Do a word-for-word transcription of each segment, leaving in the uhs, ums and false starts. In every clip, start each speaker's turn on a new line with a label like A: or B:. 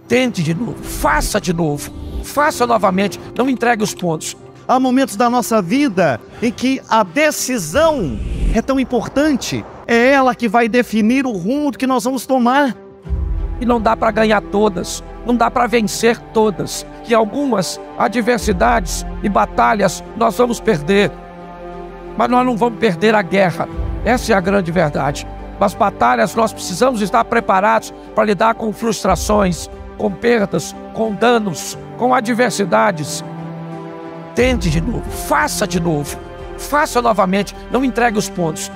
A: Tente de novo, faça de novo, faça novamente, não entregue os pontos.
B: Há momentos da nossa vida em que a decisão é tão importante, é ela que vai definir o rumo que nós vamos tomar.
A: E não dá para ganhar todas, não dá para vencer todas. Que algumas adversidades e batalhas nós vamos perder, mas nós não vamos perder a guerra. Essa é a grande verdade. Nas batalhas nós precisamos estar preparados para lidar com frustrações, com perdas, com danos, com adversidades. Tente de novo, faça de novo, faça novamente, não entregue os pontos.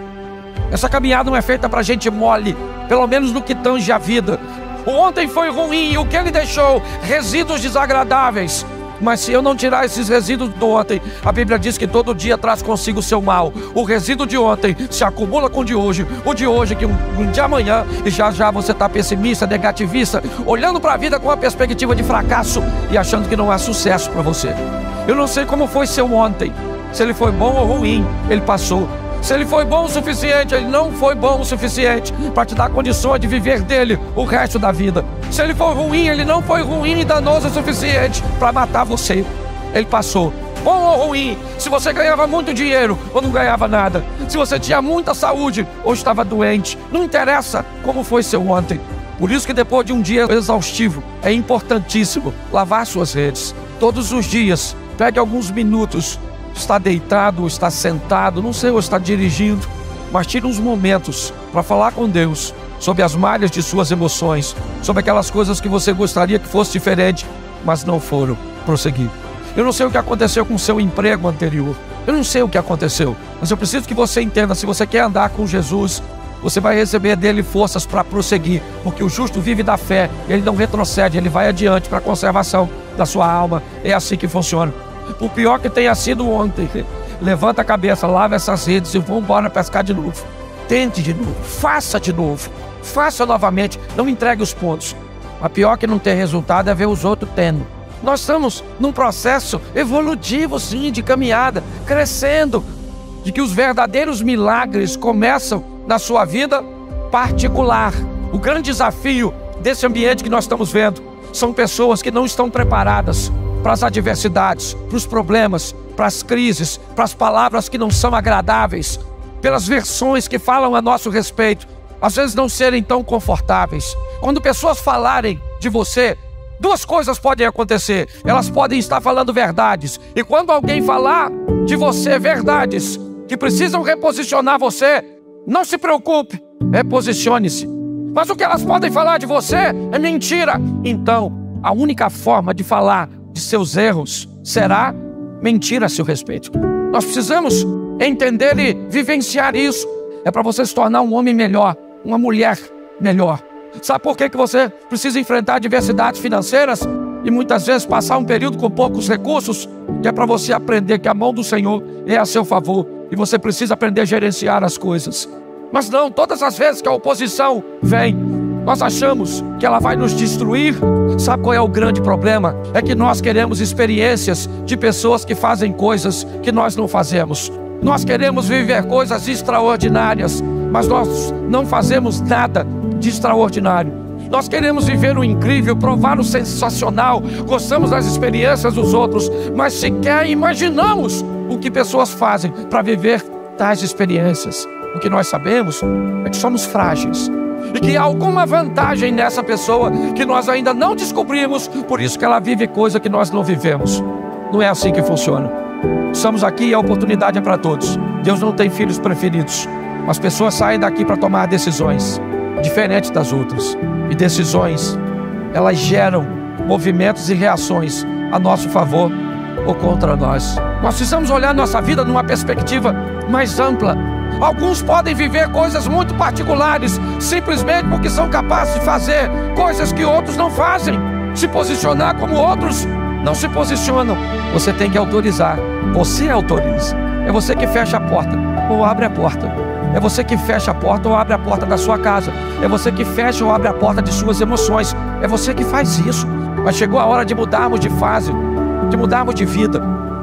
A: Essa caminhada não é feita para gente mole, pelo menos no que tange a vida. O ontem foi ruim, o que ele deixou? Resíduos desagradáveis. Mas se eu não tirar esses resíduos do ontem, a Bíblia diz que todo dia traz consigo o seu mal. O resíduo de ontem se acumula com o de hoje, o de hoje que um, um de amanhã, e já já você está pessimista, negativista, olhando para a vida com uma perspectiva de fracasso e achando que não há sucesso para você. Eu não sei como foi seu ontem, se ele foi bom ou ruim, ele passou. Se ele foi bom o suficiente, ele não foi bom o suficiente para te dar condições de viver dele o resto da vida. Se ele foi ruim, ele não foi ruim e danoso o suficiente para matar você. Ele passou. Bom ou ruim, se você ganhava muito dinheiro ou não ganhava nada, se você tinha muita saúde ou estava doente, não interessa como foi seu ontem. Por isso que depois de um dia exaustivo, é importantíssimo lavar suas redes. Todos os dias, pegue alguns minutos. Está deitado, está sentado, não sei, ou está dirigindo, mas tire uns momentos para falar com Deus sobre as malhas de suas emoções, sobre aquelas coisas que você gostaria que fosse diferente, mas não foram. Prosseguir. Eu não sei o que aconteceu com o seu emprego anterior, eu não sei o que aconteceu, mas eu preciso que você entenda, se você quer andar com Jesus, você vai receber dele forças para prosseguir, porque o justo vive da fé, ele não retrocede, ele vai adiante para a conservação da sua alma. É assim que funciona. Por pior que tenha sido ontem, levanta a cabeça, lava essas redes e vamos embora pescar de novo. Tente de novo, faça de novo, faça novamente, não entregue os pontos. A pior que não ter resultado é ver os outros tendo. Nós estamos num processo evolutivo, sim, de caminhada, crescendo, de que os verdadeiros milagres começam na sua vida particular. O grande desafio desse ambiente que nós estamos vendo são pessoas que não estão preparadas para as adversidades, para os problemas, para as crises, para as palavras que não são agradáveis, pelas versões que falam a nosso respeito, às vezes não serem tão confortáveis. Quando pessoas falarem de você, duas coisas podem acontecer. Elas podem estar falando verdades, e quando alguém falar de você verdades que precisam reposicionar você, não se preocupe, reposicione-se. Mas o que elas podem falar de você é mentira. Então, a única forma de falar de seus erros será mentira a seu respeito. Nós precisamos entender e vivenciar isso. É para você se tornar um homem melhor, uma mulher melhor. Sabe por que que você precisa enfrentar adversidades financeiras e muitas vezes passar um período com poucos recursos? Que é para você aprender que a mão do Senhor é a seu favor e você precisa aprender a gerenciar as coisas. Mas não, todas as vezes que a oposição vem, nós achamos que ela vai nos destruir. Sabe qual é o grande problema? É que nós queremos experiências de pessoas que fazem coisas que nós não fazemos. Nós queremos viver coisas extraordinárias, mas nós não fazemos nada de extraordinário. Nós queremos viver o incrível, provar o sensacional, gostamos das experiências dos outros, mas sequer imaginamos o que pessoas fazem para viver tais experiências. O que nós sabemos é que somos frágeis e que há alguma vantagem nessa pessoa que nós ainda não descobrimos, por isso que ela vive coisa que nós não vivemos. Não é assim que funciona. Estamos aqui e a oportunidade é para todos. Deus não tem filhos preferidos. As pessoas saem daqui para tomar decisões diferentes das outras. E decisões, elas geram movimentos e reações a nosso favor ou contra nós. Nós precisamos olhar nossa vida numa perspectiva mais ampla. Alguns podem viver coisas muito particulares, simplesmente porque são capazes de fazer coisas que outros não fazem, se posicionar como outros não se posicionam. Você tem que autorizar. Você autoriza. É você que fecha a porta ou abre a porta. É você que fecha a porta ou abre a porta da sua casa. É você que fecha ou abre a porta de suas emoções. É você que faz isso. Mas chegou a hora de mudarmos de fase, de mudarmos de vida.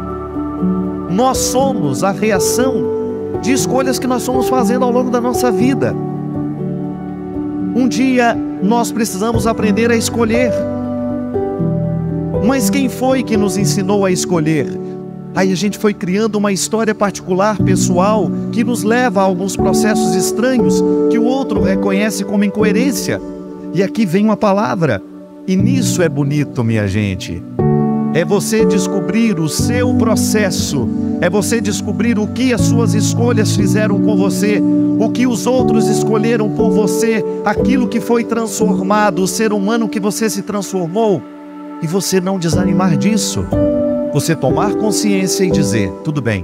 B: Nós somos a reação de escolhas que nós fomos fazendo ao longo da nossa vida. Um dia nós precisamos aprender a escolher. Mas quem foi que nos ensinou a escolher? Aí a gente foi criando uma história particular, pessoal, que nos leva a alguns processos estranhos que o outro reconhece como incoerência. E aqui vem uma palavra, e nisso é bonito, minha gente. É você descobrir o seu processo, é você descobrir o que as suas escolhas fizeram com você, o que os outros escolheram por você, aquilo que foi transformado, o ser humano que você se transformou, e você não desanimar disso. Você tomar consciência e dizer, tudo bem,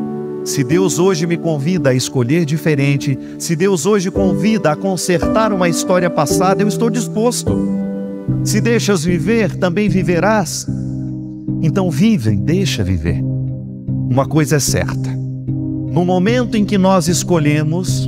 B: se Deus hoje me convida a escolher diferente, se Deus hoje convida a consertar uma história passada, eu estou disposto. Se deixas viver, também viverás. Então vive, deixa viver. Uma coisa é certa, no momento em que nós escolhemos,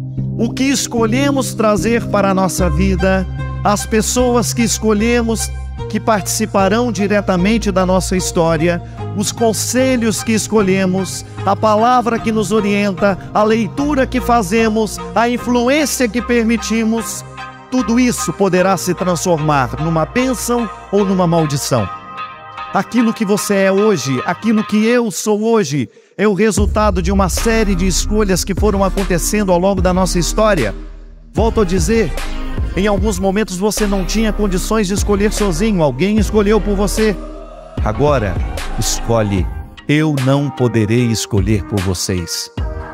B: o que escolhemos trazer para a nossa vida, as pessoas que escolhemos que participarão diretamente da nossa história, os conselhos que escolhemos, a palavra que nos orienta, a leitura que fazemos, a influência que permitimos, tudo isso poderá se transformar numa bênção ou numa maldição. Aquilo que você é hoje, aquilo que eu sou hoje, é o resultado de uma série de escolhas que foram acontecendo ao longo da nossa história. Volto a dizer, em alguns momentos você não tinha condições de escolher sozinho, alguém escolheu por você. Agora, escolhe. Eu não poderei escolher por vocês.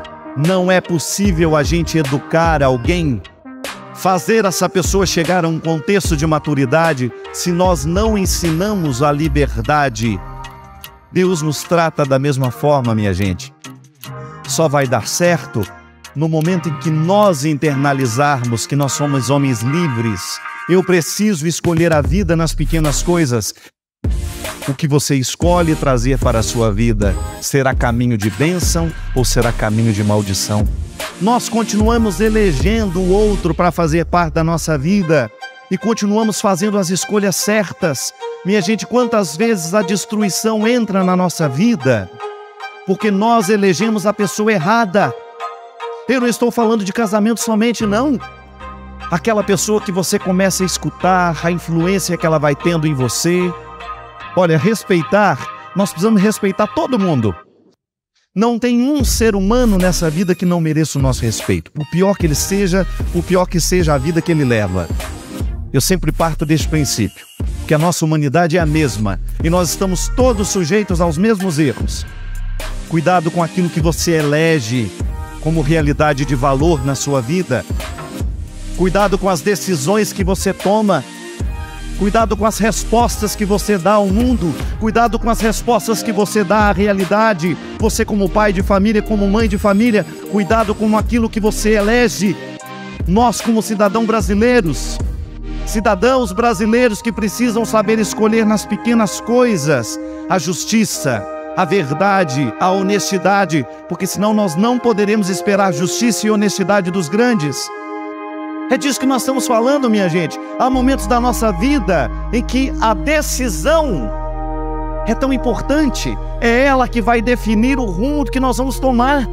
B: Não é possível a gente educar alguém, fazer essa pessoa chegar a um contexto de maturidade, se nós não ensinamos a liberdade. Deus nos trata da mesma forma, minha gente. Só vai dar certo no momento em que nós internalizarmos que nós somos homens livres. Eu preciso escolher a vida nas pequenas coisas. O que você escolhe trazer para a sua vida será caminho de bênção ou será caminho de maldição? Nós continuamos elegendo o outro para fazer parte da nossa vida e continuamos fazendo as escolhas certas. Minha gente, quantas vezes a destruição entra na nossa vida porque nós elegemos a pessoa errada. Eu não estou falando de casamento somente, não. Aquela pessoa que você começa a escutar, a influência que ela vai tendo em você. Olha, respeitar, nós precisamos respeitar todo mundo. Não tem um ser humano nessa vida que não mereça o nosso respeito. Por pior que ele seja, por pior que seja a vida que ele leva. Eu sempre parto deste princípio, que a nossa humanidade é a mesma e nós estamos todos sujeitos aos mesmos erros. Cuidado com aquilo que você elege como realidade de valor na sua vida. Cuidado com as decisões que você toma. Cuidado com as respostas que você dá ao mundo. Cuidado com as respostas que você dá à realidade. Você como pai de família, como mãe de família. Cuidado com aquilo que você elege. Nós como cidadãos brasileiros, cidadãos brasileiros que precisam saber escolher nas pequenas coisas a justiça, a verdade, a honestidade, porque senão nós não poderemos esperar justiça e honestidade dos grandes. É disso que nós estamos falando, minha gente. Há momentos da nossa vida em que a decisão é tão importante. É ela que vai definir o rumo que nós vamos tomar.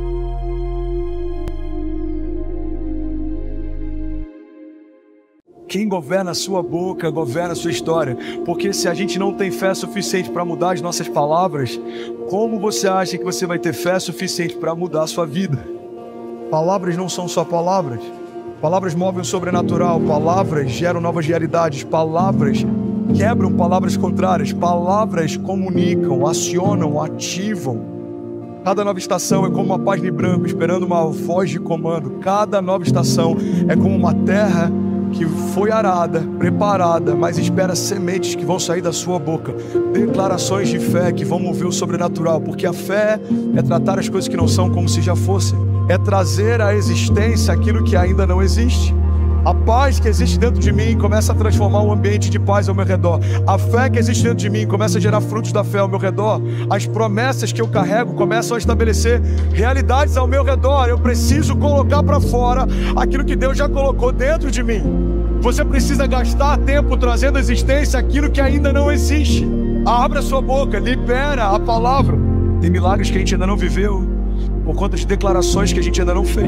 C: Quem governa a sua boca, governa a sua história. Porque se a gente não tem fé suficiente para mudar as nossas palavras, como você acha que você vai ter fé suficiente para mudar a sua vida? Palavras não são só palavras. Palavras movem o sobrenatural, palavras geram novas realidades, palavras quebram palavras contrárias, palavras comunicam, acionam, ativam. Cada nova estação é como uma página em branco esperando uma voz de comando. Cada nova estação é como uma terra que foi arada, preparada, mas espera sementes que vão sair da sua boca. Declarações de fé que vão mover o sobrenatural, porque a fé é tratar as coisas que não são como se já fossem. É trazer à existência aquilo que ainda não existe. A paz que existe dentro de mim começa a transformar um ambiente de paz ao meu redor. A fé que existe dentro de mim começa a gerar frutos da fé ao meu redor. As promessas que eu carrego começam a estabelecer realidades ao meu redor. Eu preciso colocar para fora aquilo que Deus já colocou dentro de mim. Você precisa gastar tempo trazendo à existência aquilo que ainda não existe. Abra sua boca, libera a palavra. Tem milagres que a gente ainda não viveu por conta de declarações que a gente ainda não fez.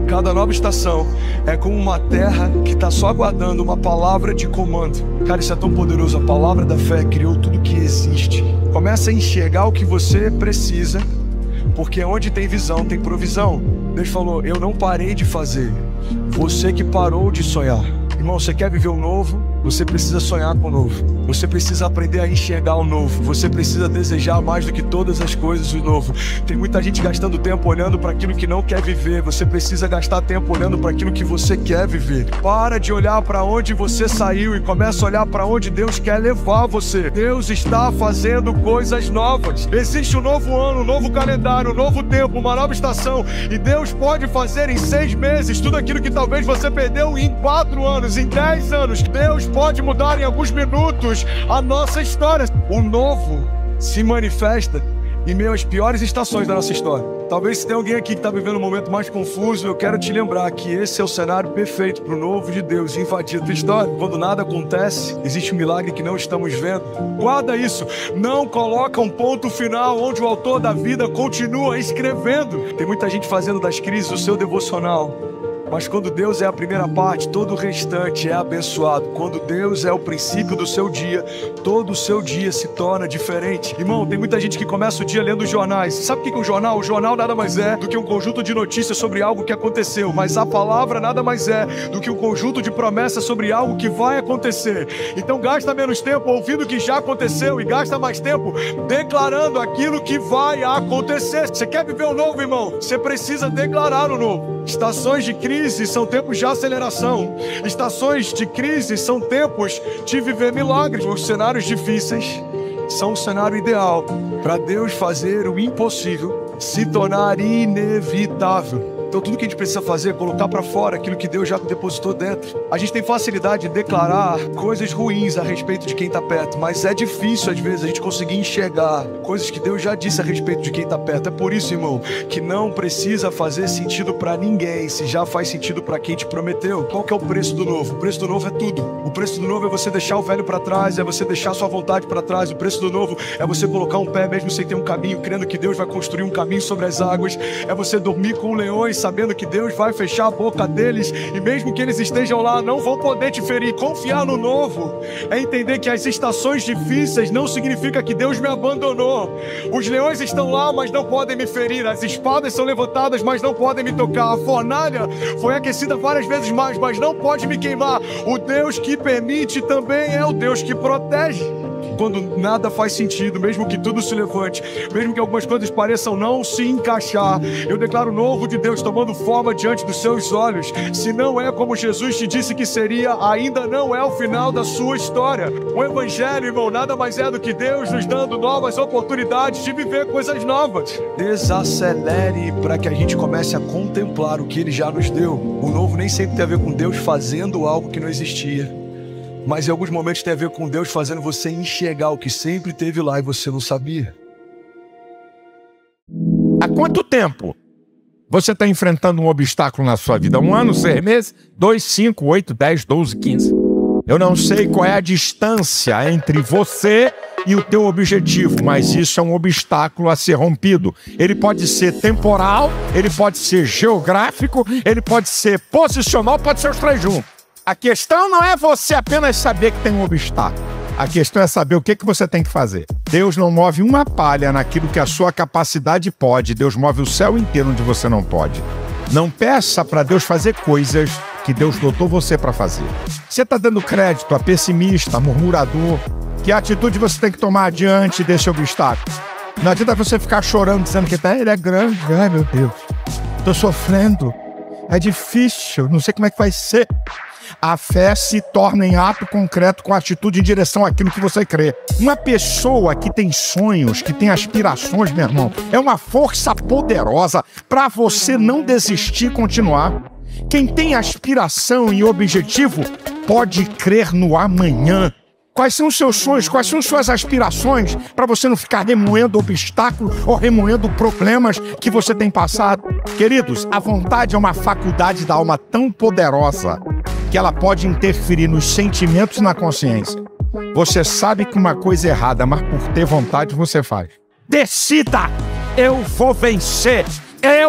C: Cada nova estação é como uma terra que está só aguardando uma palavra de comando. Cara, isso é tão poderoso. A palavra da fé criou tudo que existe. Começa a enxergar o que você precisa, porque onde tem visão, tem provisão. Deus falou, eu não parei de fazer. Você que parou de sonhar. Irmão, você quer viver o novo? Você precisa sonhar com o novo. Você precisa aprender a enxergar o novo. Você precisa desejar mais do que todas as coisas o novo. Tem muita gente gastando tempo olhando para aquilo que não quer viver. Você precisa gastar tempo olhando para aquilo que você quer viver. Para de olhar para onde você saiu e começa a olhar para onde Deus quer levar você. Deus está fazendo coisas novas. Existe um novo ano, um novo calendário, um novo tempo, uma nova estação. E Deus pode fazer em seis meses tudo aquilo que talvez você perdeu em quatro anos, em dez anos. Deus pode mudar em alguns minutos a nossa história. O novo se manifesta em meio às piores estações da nossa história. Talvez se tem alguém aqui que está vivendo um momento mais confuso, eu quero te lembrar que esse é o cenário perfeito para o novo de Deus invadir a tua história. Quando nada acontece, existe um milagre que não estamos vendo. Guarda isso. Não coloca um ponto final onde o autor da vida continua escrevendo. Tem muita gente fazendo das crises o seu devocional. Mas quando Deus é a primeira parte, todo o restante é abençoado. Quando Deus é o princípio do seu dia, todo o seu dia se torna diferente. Irmão, tem muita gente que começa o dia lendo jornais. Sabe o que é um jornal? O jornal nada mais é do que um conjunto de notícias sobre algo que aconteceu. Mas a palavra nada mais é do que um conjunto de promessas sobre algo que vai acontecer. Então gasta menos tempo ouvindo o que já aconteceu e gasta mais tempo declarando aquilo que vai acontecer. Você quer viver o novo, irmão? Você precisa declarar o novo. Estações de crise são tempos de aceleração. Estações de crise são tempos de viver milagres. Os cenários difíceis são o cenário ideal para Deus fazer o impossível se tornar inevitável. Então tudo que a gente precisa fazer é colocar para fora aquilo que Deus já depositou dentro. A gente tem facilidade de declarar coisas ruins a respeito de quem está perto, mas é difícil às vezes a gente conseguir enxergar coisas que Deus já disse a respeito de quem está perto. É por isso, irmão, que não precisa fazer sentido para ninguém se já faz sentido para quem te prometeu. Qual que é o preço do novo? O preço do novo é tudo. O preço do novo é você deixar o velho para trás, é você deixar sua vontade para trás. O preço do novo é você colocar um pé mesmo sem ter um caminho, crendo que Deus vai construir um caminho sobre as águas. É você dormir com leões, sabendo que Deus vai fechar a boca deles e mesmo que eles estejam lá, não vão poder te ferir. Confiar no novo é entender que as estações difíceis não significa que Deus me abandonou. Os leões estão lá, mas não podem me ferir. As espadas são levantadas, mas não podem me tocar. A fornalha foi aquecida várias vezes mais, mas não pode me queimar. O Deus que permite também é o Deus que protege. Quando nada faz sentido, mesmo que tudo se levante, mesmo que algumas coisas pareçam não se encaixar, eu declaro o novo de Deus tomando forma diante dos seus olhos. Se não é como Jesus te disse que seria, ainda não é o final da sua história. O Evangelho, irmão, nada mais é do que Deus nos dando novas oportunidades de viver coisas novas. Desacelere para que a gente comece a contemplar o que Ele já nos deu. O novo nem sempre tem a ver com Deus fazendo algo que não existia, mas em alguns momentos tem a ver com Deus fazendo você enxergar o que sempre teve lá e você não sabia.
D: Há quanto tempo você está enfrentando um obstáculo na sua vida? Um ano, seis meses, dois, cinco, oito, dez, doze, quinze. Eu não sei qual é a distância entre você e o teu objetivo, mas isso é um obstáculo a ser rompido. Ele pode ser temporal, ele pode ser geográfico, ele pode ser posicional, pode ser os três juntos. A questão não é você apenas saber que tem um obstáculo. A questão é saber o que, que você tem que fazer. Deus não move uma palha naquilo que a sua capacidade pode. Deus move o céu inteiro onde você não pode. Não peça para Deus fazer coisas que Deus dotou você para fazer. Você está dando crédito a pessimista, a murmurador. Que atitude você tem que tomar diante desse obstáculo? Não adianta você ficar chorando, dizendo que tá, ele é grande. Ai, meu Deus, estou sofrendo. É difícil, não sei como é que vai ser. A fé se torna em ato concreto com atitude em direção àquilo que você crê. Uma pessoa que tem sonhos, que tem aspirações, meu irmão, é uma força poderosa para você não desistir e continuar. Quem tem aspiração e objetivo pode crer no amanhã. Quais são os seus sonhos? Quais são suas aspirações para você não ficar remoendo obstáculos ou remoendo problemas que você tem passado? Queridos, a vontade é uma faculdade da alma tão poderosa que ela pode interferir nos sentimentos e na consciência. Você sabe que uma coisa é errada, mas por ter vontade você faz. Decida! Eu vou vencer! Eu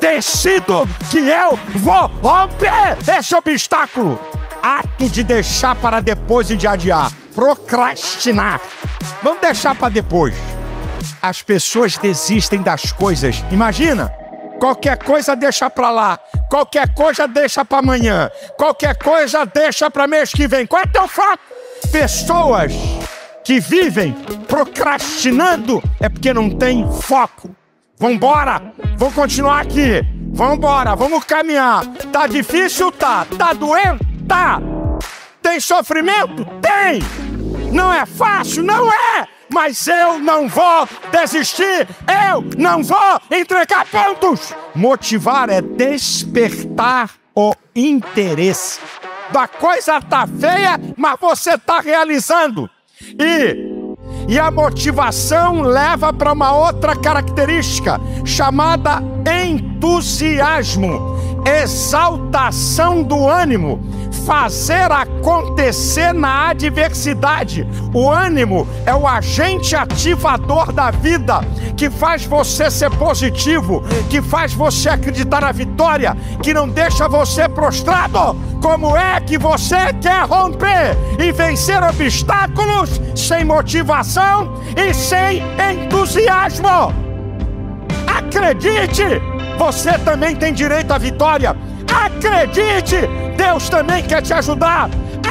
D: decido que eu vou romper esse obstáculo. Ato de deixar para depois e de adiar. Procrastinar. Vamos deixar para depois. As pessoas desistem das coisas. Imagina, qualquer coisa deixa para lá. Qualquer coisa deixa para amanhã. Qualquer coisa deixa para mês que vem. Qual é o teu foco? Pessoas que vivem procrastinando é porque não tem foco. Vambora, vamos continuar aqui. Vambora, vamos caminhar. Tá difícil? Tá. Tá doendo? Tá. Tem sofrimento? Tem. Não é fácil? Não é. Mas eu não vou desistir. Eu não vou entregar pontos. Motivar é despertar o interesse. Da coisa tá feia, mas você tá realizando. E, e a motivação leva para uma outra característica chamada entusiasmo, exaltação do ânimo, fazer acontecer na adversidade. O ânimo é o agente ativador da vida, que faz você ser positivo, que faz você acreditar na vitória, que não deixa você prostrado. Como é que você quer romper e vencer obstáculos sem motivação e sem entusiasmo? Acredite, você também tem direito à vitória. Acredite, Deus também quer te ajudar.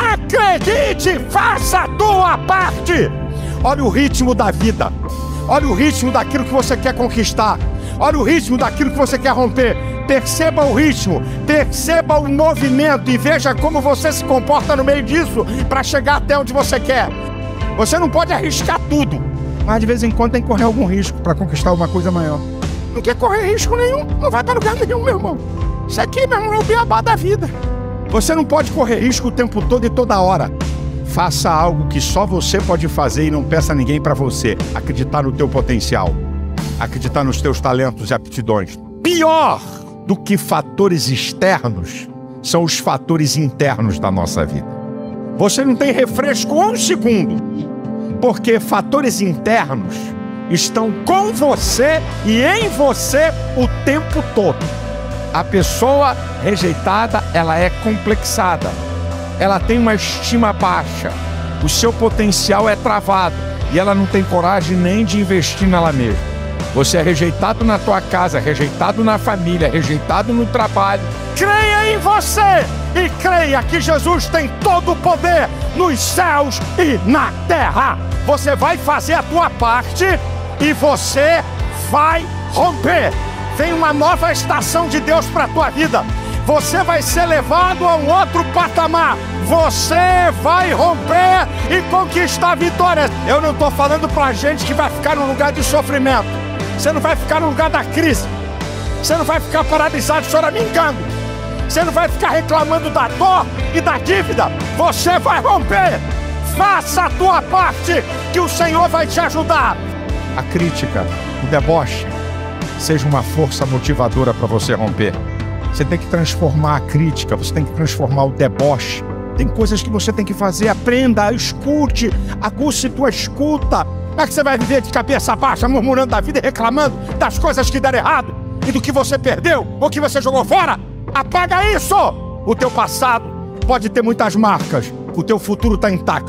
D: Acredite, faça a tua parte. Olha o ritmo da vida. Olha o ritmo daquilo que você quer conquistar. Olha o ritmo daquilo que você quer romper. Perceba o ritmo, perceba o movimento e veja como você se comporta no meio disso para chegar até onde você quer. Você não pode arriscar tudo, mas de vez em quando tem que correr algum risco para conquistar uma coisa maior. Não quer correr risco nenhum, não vai para lugar nenhum, meu irmão. Isso aqui, meu irmão, é o beabá da vida. Você não pode correr risco o tempo todo e toda hora. Faça algo que só você pode fazer e não peça a ninguém para você. Acreditar no teu potencial, acreditar nos teus talentos e aptidões. Pior do que fatores externos são os fatores internos da nossa vida. Você não tem refresco um segundo, porque fatores internos estão com você e em você o tempo todo. A pessoa rejeitada, ela é complexada, ela tem uma estima baixa, o seu potencial é travado e ela não tem coragem nem de investir nela mesma. Você é rejeitado na tua casa, rejeitado na família, rejeitado no trabalho. Creia em você e creia que Jesus tem todo o poder nos céus e na terra. Você vai fazer a tua parte e você vai romper. Vem uma nova estação de Deus para a tua vida. Você vai ser levado a um outro patamar. Você vai romper e conquistar vitórias. Eu não estou falando para gente que vai ficar no lugar de sofrimento. Você não vai ficar no lugar da crise. Você não vai ficar paralisado, choramingando. Você não vai ficar reclamando da dor e da dívida. Você vai romper. Faça a tua parte, que o Senhor vai te ajudar. A crítica, o deboche, seja uma força motivadora para você romper. Você tem que transformar a crítica, você tem que transformar o deboche. Tem coisas que você tem que fazer. Aprenda, escute, aguce tua escuta. Como é que você vai viver de cabeça baixa, murmurando da vida e reclamando das coisas que deram errado e do que você perdeu ou que você jogou fora? Apaga isso! O teu passado pode ter muitas marcas, o teu futuro está intacto.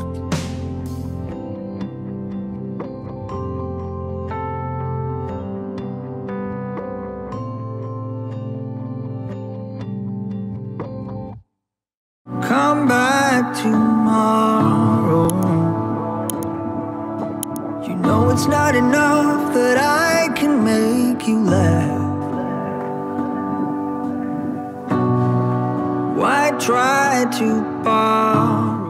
E: Come back tomorrow. You know it's not enough that I can make you laugh. Why try to borrow